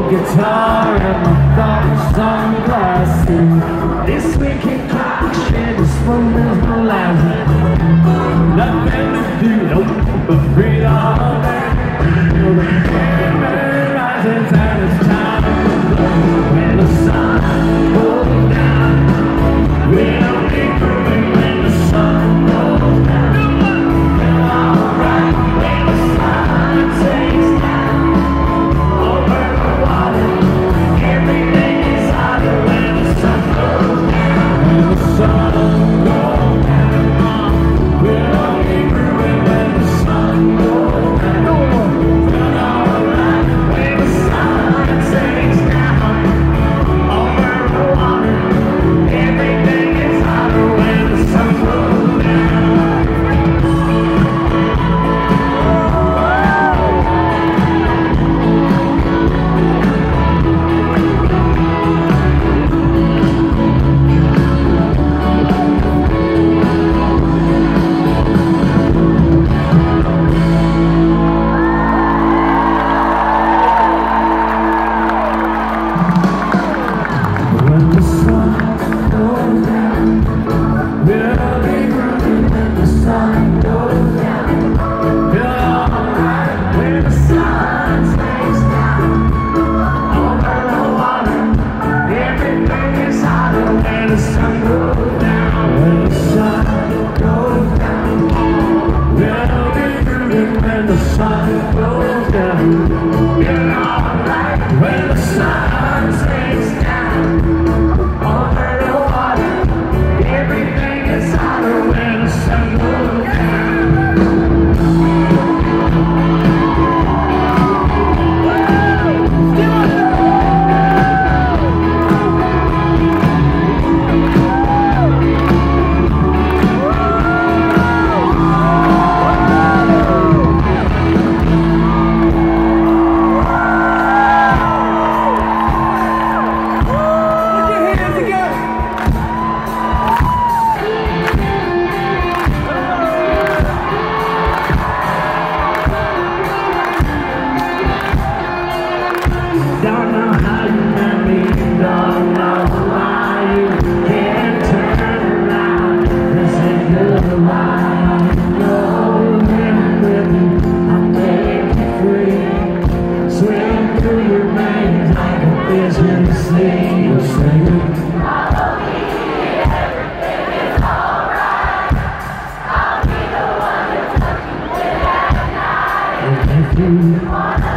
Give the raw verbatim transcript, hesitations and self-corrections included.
guitar and my thoughts sunglasses. This wicked clock shed the spoon, there's no laughing. Nothing to do, nope, but breathe all day. Feel the fever rises and it's time to blow. When the sun goes down, we don't need proving when the sun goes down. Feel alright when the sun sinks down over the water. Everything is harder when the sun goes down. When the sun goes down, we don't need proving when the sun goes down. Feel alright when the sun sinks down over the water. Everything is harder when the sun goes down. When the sun goes down, we'll be running when the sun goes down. Feel alright when the sun sinks down over the water. Everything is harder when the sun goes down. When the sun goes down, we'll be running when the sun goes down. Feel alright when the sun sinks down over the water. Everything is harder when the sun goes down. Don't know how you met me, don't know why you can't turn around. This ain't goodbye, no living with you. I make you free, swim through your veins like a fish in the sea. You're singing, Follow me, everything is alright. I'll be the one to tuck you in at night. if you Wanna